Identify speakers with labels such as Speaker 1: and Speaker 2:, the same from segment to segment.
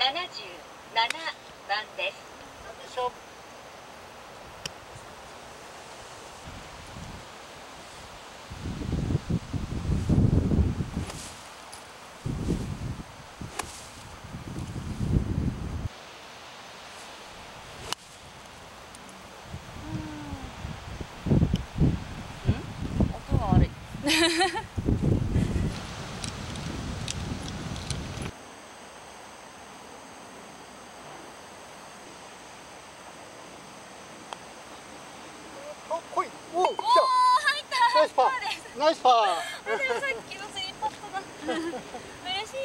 Speaker 1: 番です。
Speaker 2: なんでしょう。
Speaker 3: 音が悪い。
Speaker 2: 来い。おお、来た。
Speaker 3: 入った。
Speaker 2: ナイスパー。ナイスパー。
Speaker 3: でもさっきのスリーパットだ。嬉しい。
Speaker 2: ナイス。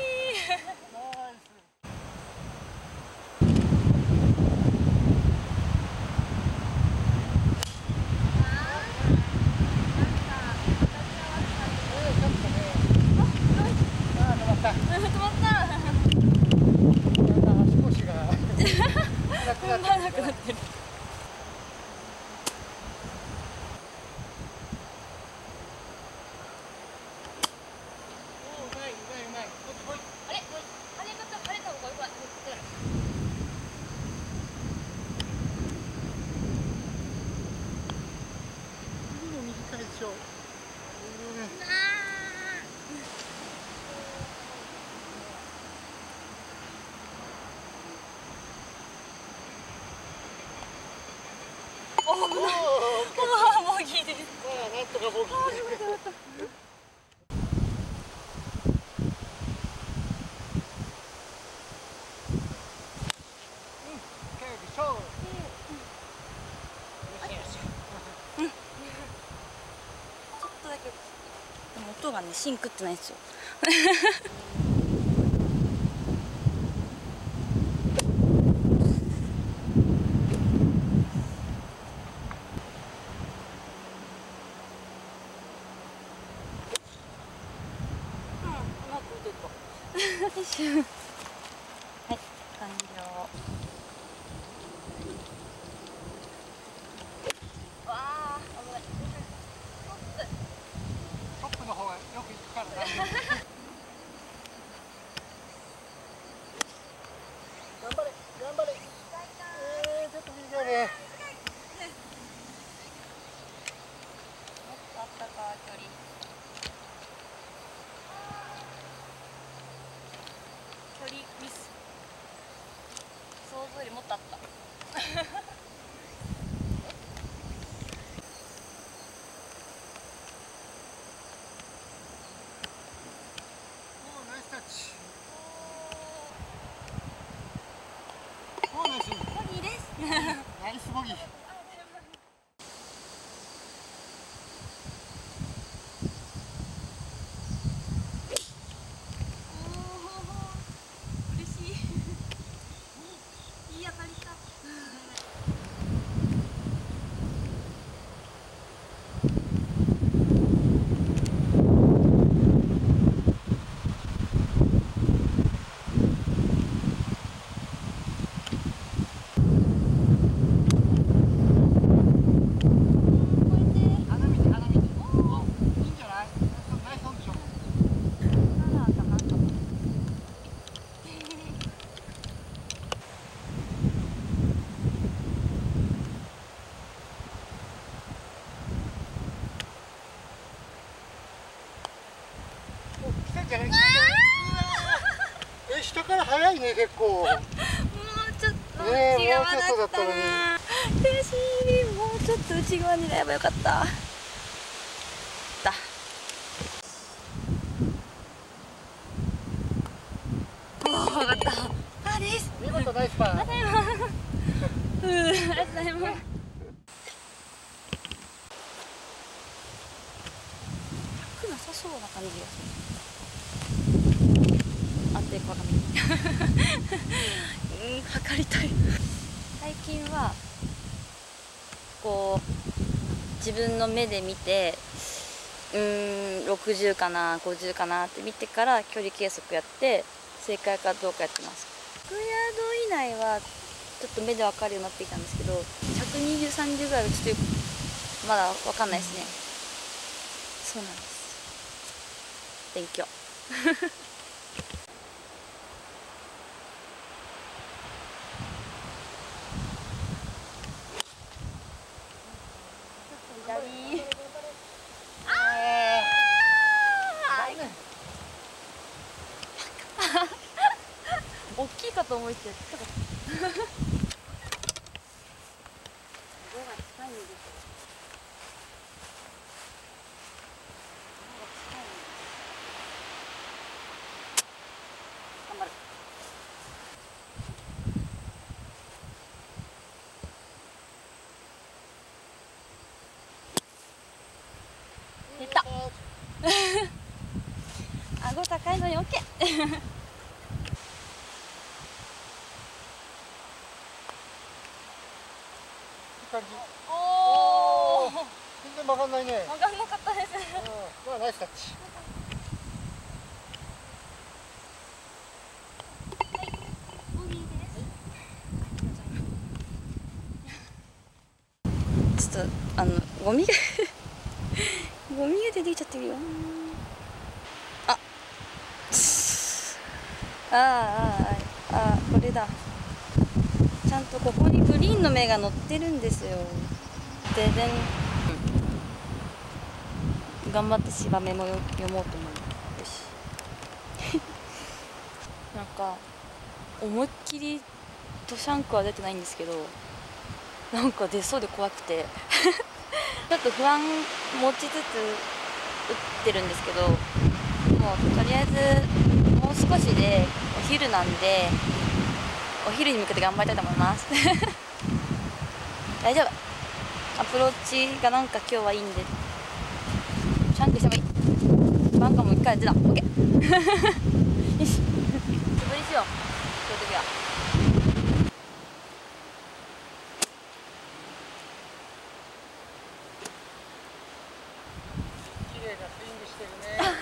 Speaker 3: 止まった。
Speaker 2: 足腰がなくなってる。短いでしょ。
Speaker 3: おお、ボギーです。
Speaker 2: まあなんとかボギー。
Speaker 3: ちょっとだけ。でも音がね、シンクってないですよ。はい、完了。わあ、危ない。
Speaker 2: トップの方がよく行くからな。頑張れ、頑張れ。ちょっと短いね。
Speaker 3: もっとあったか距離。距離ミス。想像よりもっとあった。
Speaker 2: ナイスタッチ。ナイス。
Speaker 3: ボギーです。
Speaker 2: ナイスボギー。
Speaker 3: 嬉しい。いい当たりか。
Speaker 2: じゃない。下から早いね、結構。
Speaker 3: もうちょっと内側だったな。悔しい。もうちょっと内側狙えばよかった。おお、上がった。パーです。
Speaker 2: 見事ナイスパー。
Speaker 3: ありがとうございます。ありがとうございます。なさそうな感じがする。安定鏡。測りたい。最近はこう自分の目で見て60かな50かなって見てから距離計測やって正解かどうかやってます。100ヤード以内はちょっと目で分かるようになってきたんですけど、120、30ぐらいはちょっとまだ分かんないですね。そうなんです。勉強。 り。大きいかと思いきやちっちゃかった。頑張る。出た。顎高いのに OK。
Speaker 2: 感じ。
Speaker 3: おお。
Speaker 2: 全然曲がんないね。
Speaker 3: 曲がんなかったです。
Speaker 2: まあナイスタッチ。
Speaker 3: ちょっとゴミがゴミが出てきちゃってるよ。これだ。ちゃんとここにグリーンの芽が乗ってるんですよ。ででん、頑張って芝目も読もうと思う。よしなんか思いっきりトシャンクは出てないんですけど、なんか出そうで怖くてちょっと不安持ちつつ打ってるんですけど、もうとりあえずもう少しでお昼なんで、お昼に向けて頑張りたいと思います大丈夫。アプローチがなんか今日はいいんでシャンクしてもいい。バンカーも1回出た。 OK よし素振りしよう。そういう時は
Speaker 2: 綺麗なスイングしてるね。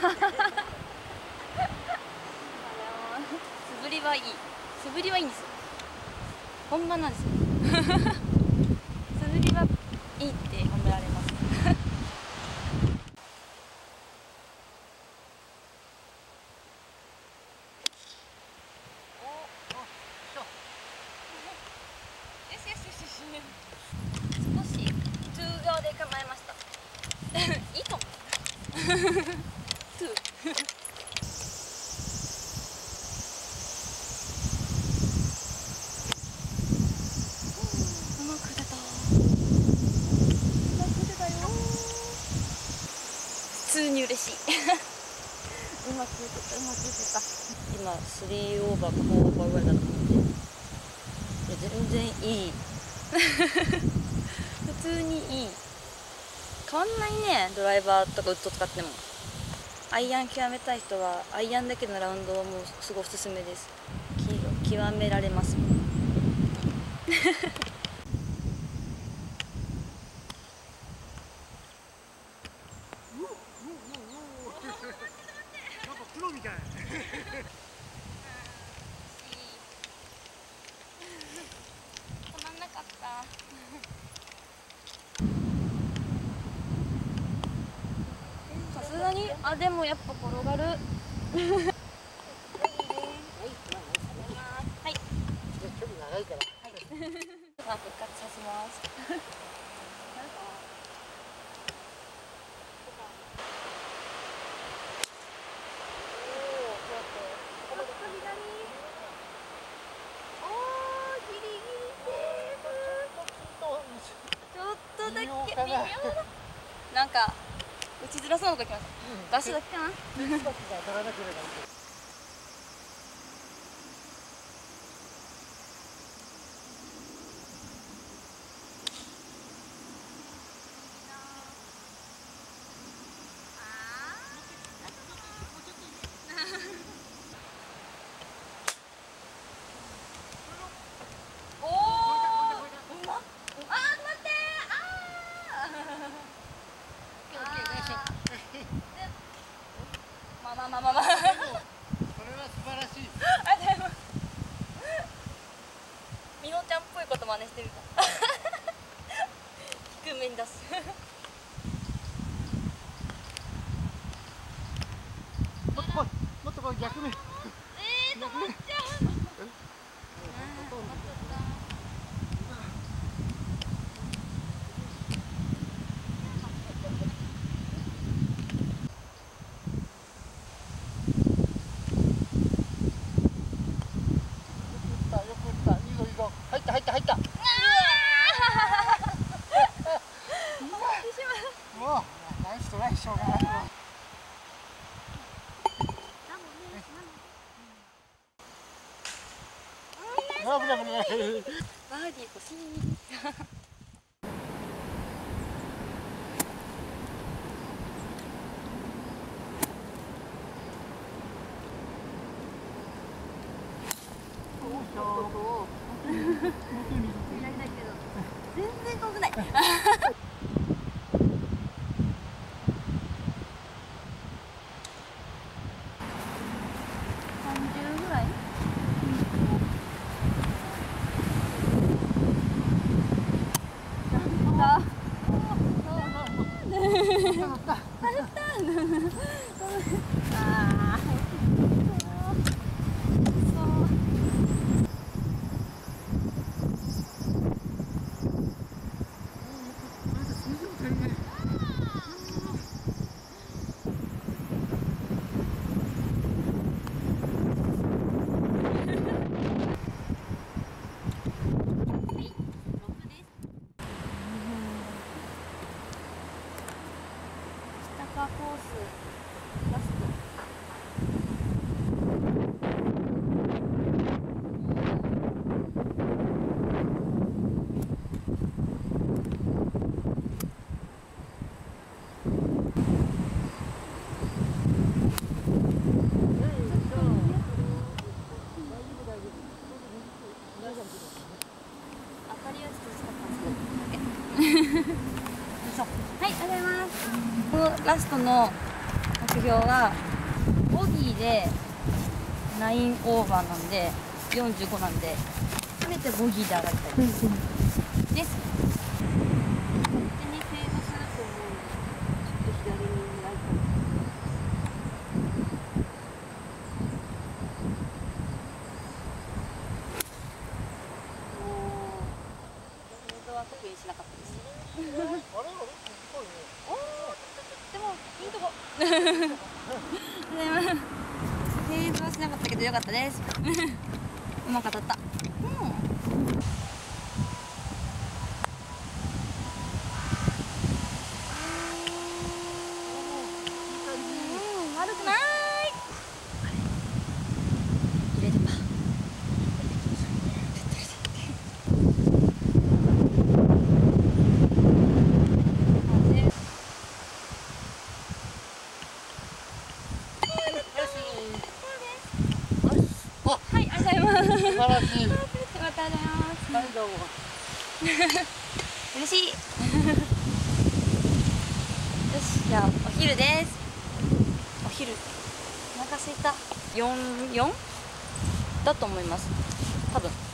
Speaker 3: 素振りはいい。素振りはいいんですよ。本番なんですよ素振りはいいって褒められますよしよしよしよし。少し2側で構えましたいいかも2普通に嬉しいうまく打てた。今3オーバーか4オーバーぐらいだと思って、いや全然いい普通にいい。変わんないね。ドライバーとかウッド使っても。アイアン極めたい人はアイアンだけのラウンドもすごいおすすめです。極められますもん
Speaker 2: なんかプロみたい。
Speaker 3: 止まんなかったさすがにでもやっぱ転がるはい
Speaker 2: 距離長いから。
Speaker 3: 復活させますちょっとだけ微妙ななんか打ちづらそうなとこ来ました。出すだけかな。おお。待ってまあそれは素
Speaker 2: 晴らしい。
Speaker 3: でもみのちゃんっぽいこと真似してみた低めに出す
Speaker 2: もっとこい逆目。
Speaker 3: 止まっちゃう
Speaker 2: しょうがないわ。危ない危ない。
Speaker 3: バーディー欲しい。全然遠くない。30ぐらい？コースラスト。当たりはちょっと薄かったんですけど。はい、ありがとうございます。このラストの目標はボギーで9オーバーなんで45なんで、せめてボギーで上がりたいです。勝手にフェードすると思うので、ちょっと左にライト。フェードは特にしなかったです。でもいいとこ。フェーズはしなかったけどよかったです。うまく当たった。悪くない。入れれば。はい、ありがとうございます。
Speaker 2: 素晴らしい。
Speaker 3: ありがとうございます。
Speaker 2: はいどうも。
Speaker 3: 嬉しい。よし、じゃあお昼です。お昼。お腹すいた。4だと思います。多分。